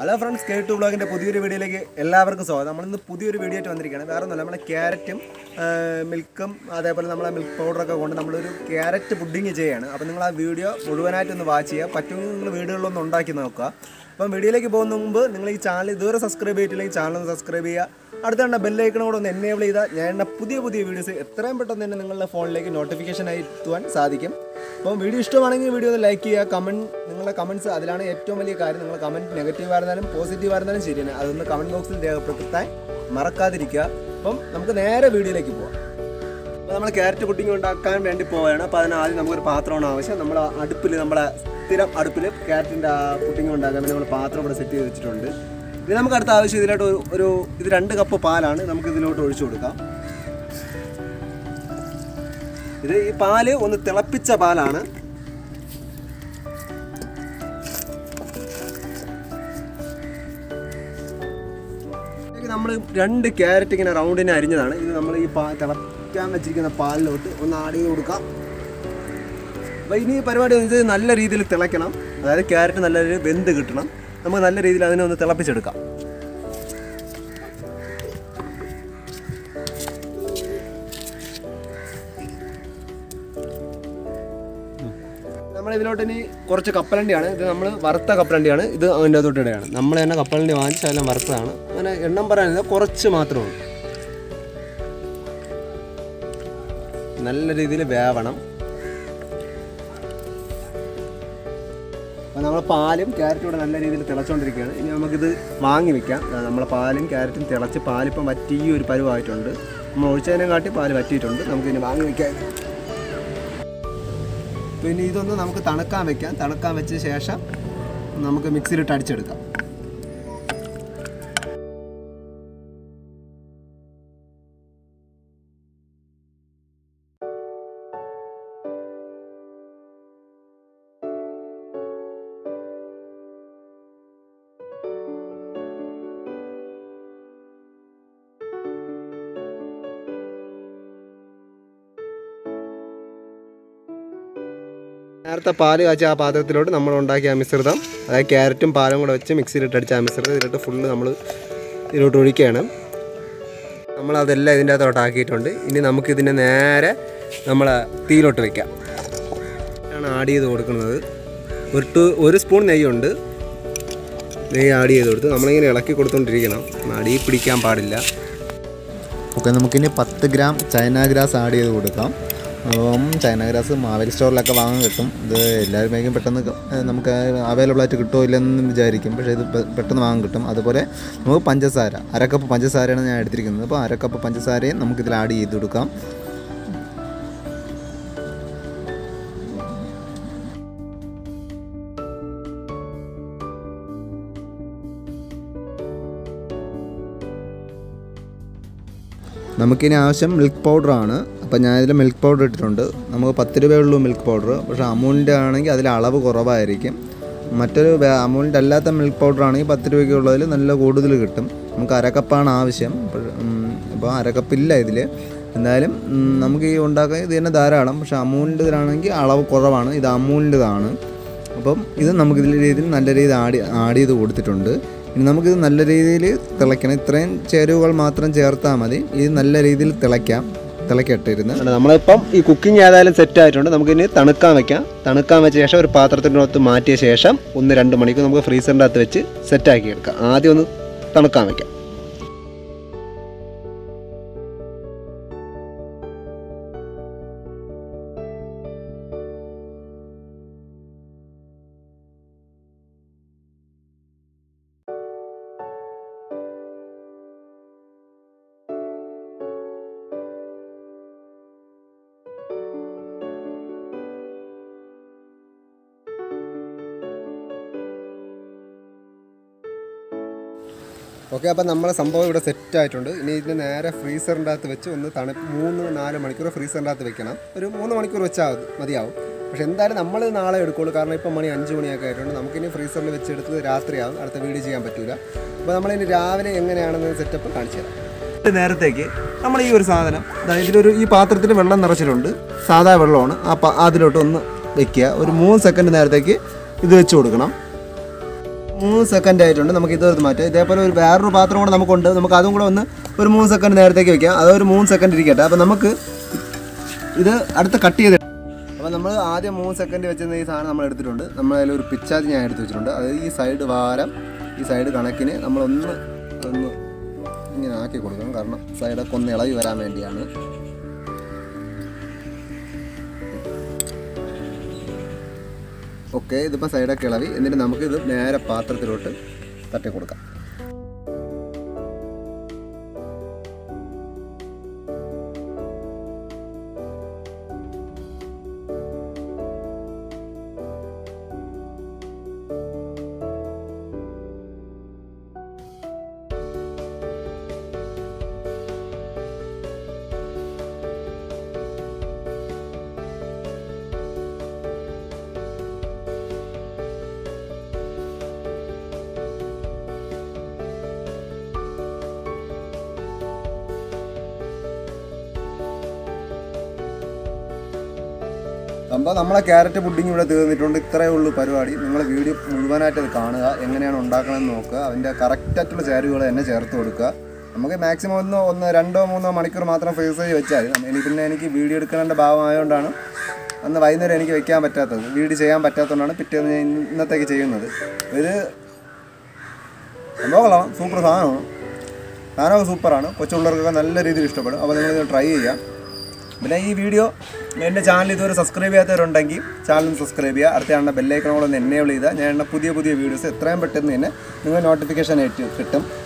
Hello friends, K2 വ്ളോഗിൻ്റെ പുതിയൊരു വീഡിയോയിലേക്ക് എല്ലാവർക്കും സ്വാഗതം. നമ്മളിന്ന് പുതിയൊരു വീഡിയോ ആയിട്ട് വന്നിരിക്കുകയാണ്. വേറെ ഒന്നുമല്ല, നമ്മളെ ക്യാരറ്റും മിൽക്കും അതേപോലെ നമ്മളെ മിൽക്ക് പൗഡറൊക്കെ കൊണ്ട് നമ്മളൊരു ക്യാരറ്റ് പുഡിങ് ചെയ്യുകയാണ്. അപ്പോൾ നിങ്ങൾ ആ വീഡിയോ മുഴുവനായിട്ടൊന്ന് വാച്ച് ചെയ്യുക. പറ്റുമെങ്കിൽ നിങ്ങൾ വീഡിയോകളിലൊന്ന് ഉണ്ടാക്കി നോക്കുക. അപ്പം വീഡിയോയിലേക്ക് പോകുന്ന മുമ്പ് നിങ്ങൾ ഈ ചാനൽ ഇതുവരെ സബ്സ്ക്രൈബ് ചെയ്തിട്ടില്ലെങ്കിൽ ചാനൽ സബ്സ്ക്രൈബ് ചെയ്യുക. അടുത്ത ബെല്ലൈക്കണും കൂടെ ഒന്ന് എനേബിൾ ചെയ്താൽ ഞാൻ പുതിയ വീഡിയോസ് എത്രയും പെട്ടെന്ന് തന്നെ നിങ്ങളുടെ ഫോണിലേക്ക് നോട്ടിഫിക്കേഷനായി എത്തുവാൻ സാധിക്കും. അപ്പം വീഡിയോ ഇഷ്ടമാണെങ്കിൽ വീഡിയോ ഒന്ന് ലൈക്ക് ചെയ്യുക. നിങ്ങളുടെ കമൻറ്റ്സ് അതിലാണ് ഏറ്റവും വലിയ കാര്യം. നിങ്ങൾ കമൻറ്റ് നെഗറ്റീവ് ആയിരുന്നാലും പോസിറ്റീവ് ആയിരുന്നാലും ശരിയാണ്, അതൊന്ന് കമൻറ്റ് ബോക്സിൽ രേഖപ്പെടുത്താൻ മറക്കാതിരിക്കുക. അപ്പം നമുക്ക് നേരെ വീഡിയോയിലേക്ക് പോകാം. അപ്പോൾ നമ്മൾ ക്യാരറ്റ് പുഡിങ് ഉണ്ടാക്കാൻ വേണ്ടി പോവുകയാണ്. അപ്പോൾ അതിനാദ്യം നമുക്കൊരു പാത്രമാണ് ആവശ്യം. നമ്മുടെ അടുപ്പിൽ, നമ്മുടെ സ്ഥിരം അടുപ്പിൽ ക്യാരറ്റിൻ്റെ പുഡിങ് ഉണ്ടാക്കാൻ വേണ്ടി നമ്മൾ പാത്രം ഇവിടെ സെറ്റ് ചെയ്ത് വെച്ചിട്ടുണ്ട്. ഇത് നമുക്ക് അടുത്ത ആവശ്യം ഇതിലോട്ട് ഇത് 2 കപ്പ് പാലാണ് നമുക്ക് ഇതിലോട്ട് ഒഴിച്ചു കൊടുക്കാം. ഇത് ഈ പാല് ഒന്ന് തിളപ്പിച്ച പാലാണ്. നമ്മൾ 2 ക്യാരറ്റ് ഇങ്ങനെ റൗണ്ടിന് അരിഞ്ഞതാണ്. ഇത് നമ്മൾ ഈ തിളപ്പിക്കാൻ വെച്ചിരിക്കുന്ന പാലിലോട്ട് ഒന്ന് ആഡ് ചെയ്ത് കൊടുക്കാം. അപ്പോൾ ഇനി പരിപാടി ഇത് നല്ല രീതിയിൽ തിളയ്ക്കണം. അതായത് ക്യാരറ്റ് നല്ല രീതിയിൽ വെന്ത് കിട്ടണം. നമുക്ക് നല്ല രീതിയിൽ അതിനെ ഒന്ന് തിളപ്പിച്ചെടുക്കാം. നമ്മളിതിലോട്ട് ഇനി കുറച്ച് കപ്പലണ്ടിയാണ്. ഇത് നമ്മൾ വറുത്ത കപ്പലണ്ടിയാണ്. ഇത് അതിൻ്റെ അകത്തോട്ടിടെയാണ്. നമ്മൾ തന്നെ കപ്പലണ്ടി വാങ്ങിച്ച് എല്ലാം വറുത്തതാണ്. അങ്ങനെ എണ്ണം പറയാനില്ല, കുറച്ച് മാത്രമാണ്. നല്ല രീതിയിൽ വേവണം. അപ്പോൾ നമ്മൾ പാലും ക്യാരറ്റും കൂടെ നല്ല രീതിയിൽ തിളച്ചുകൊണ്ടിരിക്കുകയാണ്. ഇനി നമുക്കിത് വാങ്ങി വെക്കാം. നമ്മളെ പാലും ക്യാരറ്റും തിളച്ച് പാലിപ്പം വറ്റി ഒരു പരുവായിട്ടുണ്ട്. നമ്മൾ ഒഴിച്ചതിനെ കാട്ടി പാല് വറ്റിയിട്ടുണ്ട്. നമുക്കിനി വാങ്ങി വെക്കാം. പിന്നെ ഇതൊന്ന് നമുക്ക് തണുക്കാൻ വെക്കാം. തണുക്കാൻ വെച്ച ശേഷം നമുക്ക് മിക്സിയിലിട്ട് അടിച്ചെടുക്കാം. നേരത്തെ പാല് കാച്ച ആ പാത്രത്തിലോട്ട് നമ്മൾ ഉണ്ടാക്കിയ മിശ്രിതം, അതായത് ക്യാരറ്റും പാലും കൂടെ വെച്ച് മിക്സിയിലിട്ട് അടിച്ച ആ മിശ്രിതം ഇതിലോട്ട് ഫുള്ള് നമ്മൾ ഇതിലോട്ട് ഒഴിക്കുകയാണ്. നമ്മളതെല്ലാം ഇതിൻ്റെ അകത്തോട്ട് ആക്കിയിട്ടുണ്ട്. ഇനി നമുക്കിതിനെ നേരെ നമ്മളെ തീയിലോട്ട് വയ്ക്കാം. ആണ് ആഡ് ചെയ്ത് കൊടുക്കുന്നത്. 1 സ്പൂൺ നെയ്യുണ്ട്. നെയ്യ് ആഡ് ചെയ്ത് കൊടുത്ത് നമ്മളിങ്ങനെ ഇളക്കി കൊടുത്തുകൊണ്ടിരിക്കണം. അടി പിടിക്കാൻ പാടില്ല. ഓക്കെ, നമുക്കിനി 10 ഗ്രാം ചൈന ഗ്രാസ് ആഡ് ചെയ്ത് കൊടുക്കാം. അപ്പം ചൈന ഗ്രാസ് മാവേലി സ്റ്റോറിലൊക്കെ വാങ്ങാൻ കിട്ടും. ഇത് എല്ലാവരും പെട്ടെന്ന് നമുക്ക് അവൈലബിൾ ആയിട്ട് കിട്ടുമോ ഇല്ലെന്ന് വിചാരിക്കും. പക്ഷേ ഇത് പെട്ടെന്ന് വാങ്ങാൻ കിട്ടും. അതുപോലെ നമുക്ക് പഞ്ചസാര 1/2 കപ്പ് പഞ്ചസാരയാണ് ഞാൻ എടുത്തിരിക്കുന്നത്. അപ്പോൾ 1/2 കപ്പ് പഞ്ചസാരയും നമുക്കിതിൽ ആഡ് ചെയ്ത് കൊടുക്കാം. നമുക്കിനി ആവശ്യം മിൽക്ക് പൗഡറാണ്. അപ്പോൾ ഞാനിതിൽ മിൽക്ക് പൗഡർ ഇട്ടിട്ടുണ്ട്. നമുക്ക് 10 രൂപയുള്ളൂ മിൽക്ക് പൗഡർ. പക്ഷേ അമൂലിൻ്റെ ആണെങ്കിൽ അതിൽ അളവ് കുറവായിരിക്കും. മറ്റൊരു അമൂലിൻ്റെ അല്ലാത്ത മിൽക്ക് പൗഡർ ആണെങ്കിൽ 10 രൂപയ്ക്കുള്ളതിൽ നല്ല കൂടുതൽ കിട്ടും. നമുക്ക് 1/2 കപ്പാണ് ആവശ്യം. അപ്പോൾ 1/2 കപ്പില്ല ഇതിൽ. എന്തായാലും നമുക്ക് ഈ ഉണ്ടാക്കാൻ ഇത് തന്നെ ധാരാളം. പക്ഷേ അമൂലിൻ്റെ ഇതിലാണെങ്കിൽ അളവ് കുറവാണ്. ഇത് അമൂലിൻ്റെതാണ്. അപ്പം ഇത് നമുക്കിതിൽ രീതിയിൽ നല്ല രീതിയിൽ ആഡ് ചെയ്ത് കൊടുത്തിട്ടുണ്ട്. ഇനി നമുക്കിത് നല്ല രീതിയിൽ തിളയ്ക്കണം. ഇത്രയും ചേരുവകൾ മാത്രം ചേർത്താൽ മതി. ഇത് നല്ല രീതിയിൽ തിളക്കട്ടെ ഇരുന്ന്. നമ്മളിപ്പം ഈ കുക്കിംഗ് ഏതായാലും സെറ്റ് ആയിട്ടുണ്ട്. നമുക്കിനി തണുക്കാൻ വെക്കാം. തണുക്കാൻ വെച്ച ശേഷം ഒരു പാത്രത്തിനകത്ത് മാറ്റിയ ശേഷം 1-2 മണിക്കൂർ നമുക്ക് ഫ്രീസറിൻ്റെ അകത്ത് വെച്ച് സെറ്റാക്കി എടുക്കാം. ആദ്യം ഒന്ന് തണുക്കാൻ വെക്കാം. ഓക്കെ, അപ്പോൾ നമ്മളെ സംഭവം ഇവിടെ സെറ്റ് ആയിട്ടുണ്ട്. ഇനി ഇതിന് നേരെ ഫ്രീസറിൻ്റെ അകത്ത് വെച്ച് ഒന്ന് 3-4 മണിക്കൂർ ഫ്രീസറിൻ്റെ അകത്ത് വെക്കണം. ഒരു 3 മണിക്കൂർ വെച്ചാൽ മതിയാവും. പക്ഷേ എന്തായാലും നമ്മൾ നാളെ എടുക്കുള്ളൂ. കാരണം ഇപ്പം 5 മണിയൊക്കെ ആയിട്ടുണ്ട്. നമുക്കിനി ഫ്രീസറിൽ വെച്ചെടുത്തത് രാത്രിയാവും. അടുത്ത വീഡിയോ ചെയ്യാൻ പറ്റില്ല. അപ്പോൾ നമ്മളിനി രാവിലെ എങ്ങനെയാണെന്ന് സെറ്റപ്പ് കാണിച്ചു തരാം. നേരത്തേക്ക് നമ്മൾ ഈ ഒരു സാധനം, ഇതിലൊരു ഈ പാത്രത്തിൽ വെള്ളം നിറച്ചിട്ടുണ്ട്. സാധാ വെള്ളമാണ്. അതിലോട്ടൊന്ന് വെക്കുക. ഒരു 3 സെക്കൻഡ് നേരത്തേക്ക് ഇത് വെച്ച് കൊടുക്കണം. 3 സെക്കൻഡ് ആയിട്ടുണ്ട്. നമുക്ക് ഇതെടുത്ത് മാറ്റാം. ഇതേപോലെ ഒരു വേറൊരു പാത്രം കൂടെ നമുക്കുണ്ട്. നമുക്ക് അതും കൂടെ ഒന്ന് ഒരു 3 സെക്കൻഡ് നേരത്തേക്ക് വെക്കാം. അതൊരു 3 സെക്കൻഡ് ഇരിക്കട്ടെ. അപ്പോൾ നമുക്ക് ഇത് അടുത്ത് കട്ട് ചെയ്ത്. അപ്പോൾ നമ്മൾ ആദ്യം 3 സെക്കൻഡ് വെച്ചിരുന്ന ഈ സാധനം നമ്മൾ എടുത്തിട്ടുണ്ട്. നമ്മളതിലൊരു പിച്ചാത്തി ഞാൻ എടുത്ത് വെച്ചിട്ടുണ്ട്. അതായത് ഈ സൈഡ് വാരം ഈ സൈഡ് കണക്കിന് നമ്മളൊന്ന് ഇങ്ങനെ ആക്കി കൊടുക്കണം. കാരണം സൈഡൊക്കെ ഒന്ന് ഇളകി വരാൻ വേണ്ടിയാണ്. ഓക്കെ, ഇതിപ്പോൾ സൈഡൊക്കെ ഇളവി. എന്നിട്ട് നമുക്ക് ഇത് നേരെ പാത്രത്തിലോട്ട് തട്ടി കൊടുക്കാം. സംഭവം നമ്മളെ ക്യാരറ്റ് പുഡിങ് ഇവിടെ തീർന്നിട്ടുണ്ട്. ഇത്രയേ ഉള്ളൂ പരിപാടി. നിങ്ങൾ വീഡിയോ മുഴുവനായിട്ട് അത് കാണുക, എങ്ങനെയാണ് ഉണ്ടാക്കണമെന്ന് നോക്കുക, അതിൻ്റെ കറക്റ്റായിട്ടുള്ള ചേരുവകൾ തന്നെ ചേർത്ത് കൊടുക്കുക. നമുക്ക് മാക്സിമം 2-3 മണിക്കൂർ മാത്രം ഫ്രീസ് ചെയ്ത് വെച്ചാൽ മതി. പിന്നെ എനിക്ക് വീഡിയോ എടുക്കേണ്ട ഭാഗമായതുകൊണ്ടാണ് അന്ന് വൈകുന്നേരം എനിക്ക് വെക്കാൻ പറ്റാത്തത്, വീഡിയോ ചെയ്യാൻ പറ്റാത്തതുകൊണ്ടാണ് പിറ്റേന്ന് ഞാൻ ഇന്നത്തേക്ക് ചെയ്യുന്നത്. ഇത് സംഭവങ്ങളാണ്, സൂപ്പർ സാധനമൊക്കെ സൂപ്പറാണ്. കൊച്ചുപിള്ളേർക്കൊക്കെ നല്ല രീതിയിൽ ഇഷ്ടപ്പെടും. അപ്പോൾ നിങ്ങളിത് ട്രൈ ചെയ്യുക. പിന്നെ ഈ വീഡിയോ എൻ്റെ ചാനൽ ഇതുവരെ സബ്സ്ക്രൈബ് ചെയ്യാത്തവരുണ്ടെങ്കിൽ ചാനൽ സബ്സ്ക്രൈബ് ചെയ്യുക. അടുത്ത ബെല്ലൈക്കണോളൊന്ന് എനേബിൾ ചെയ്താൽ ഞാൻ പുതിയ വീഡിയോസ് എത്രയും പെട്ടെന്ന് തന്നെ നിങ്ങൾ നോട്ടിഫിക്കേഷൻ ആയിട്ട് കിട്ടും.